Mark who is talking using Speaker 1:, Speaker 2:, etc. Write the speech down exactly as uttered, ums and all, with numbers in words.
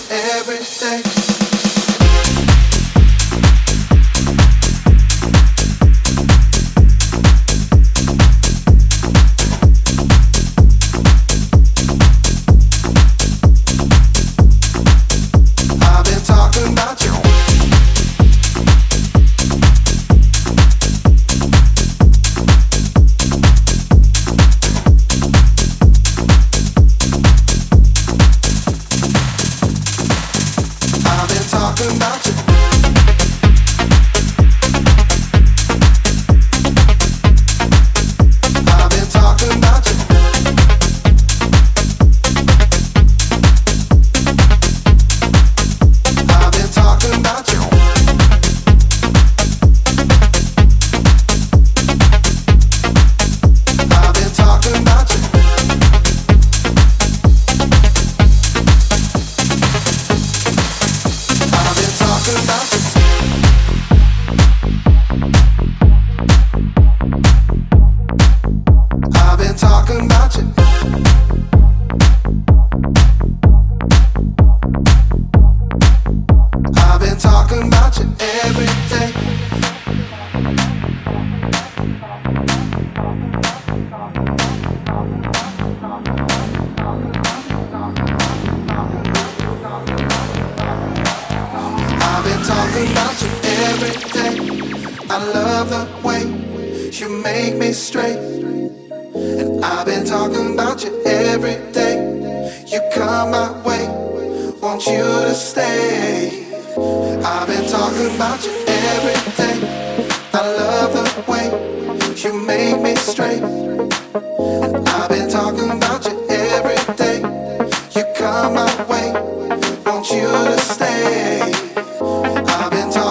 Speaker 1: every day. I've been talking about you. Talking about you. I've been talking about you. I've been talking about you. I've been talking about you. Talking about you. I've been talking about you. I've been talking about you every day. I've been talking about you every day. I love the way you make me straight. And I've been talking about you every day. You come my way, want you to stay. I've been talking about you every day. I love the way you make me straight. And I've been talking about you every day. You come my way, want you to stay. I've been talking